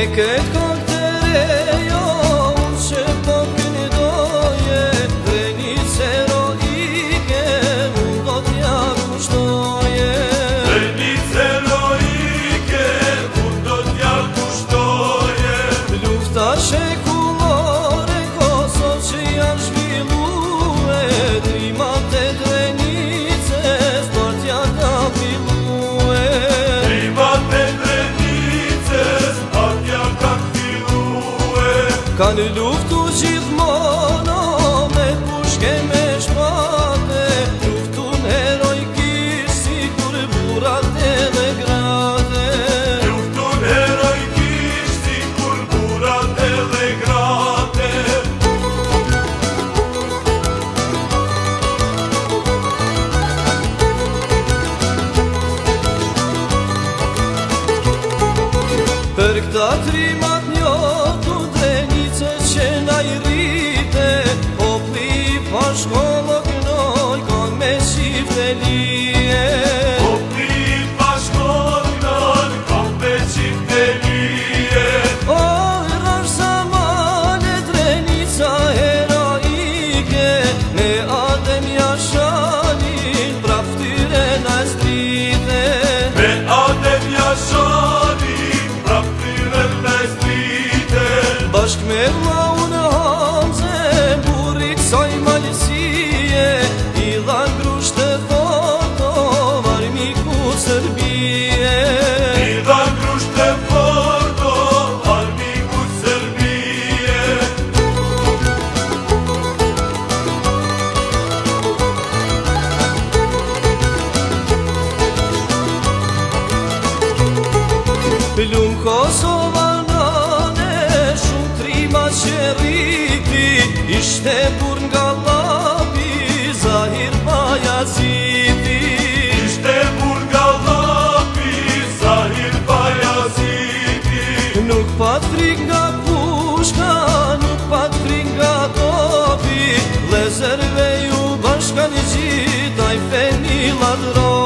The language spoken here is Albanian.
këtë kokë të rejo, unë që po kënë doje, Drenit heroike, unë do t'ja kushtoje. Drenit heroike, unë do t'ja kushtoje. Lufta shekullore, Kosovë që janë zhvillue, Trimat e Drenicës, partja ka fillue. Trimat e Drenicës, partja ka fillue. Kanë luftu gjithmono, me pushke me shpate, luftun heroikisht si kur burat edhe grate. Luftun heroikisht si kur burat edhe grate. Për këta trimat njotu, Drenicës që na i rrite, popli pa shkollë kënoj, kanë me shifte lije. Popli pa shkollë kënoj, kanë me shifte lije. O, rash zamane, Drenica heroike, me Adem Jashanin, praftyre na zbrite. Me Adem Jashanin, praftyre na zbrite. Bashk me vllaun Hamze, burri kësaj malësie, I dhan grusht të forto, armiku Serbie. I dhan grusht të forto, armiku Serbie. Lum Kosovanane, shumë trima që rriti, ishte bur nga Lapi, Zahir Bayaziti. Ishte bur nga Lapi, Zahir Bayaziti. Nuk pat frik nga pushka, nuk pat frik nga topi, Lezerve ju bashkan gjithaj feni ladro.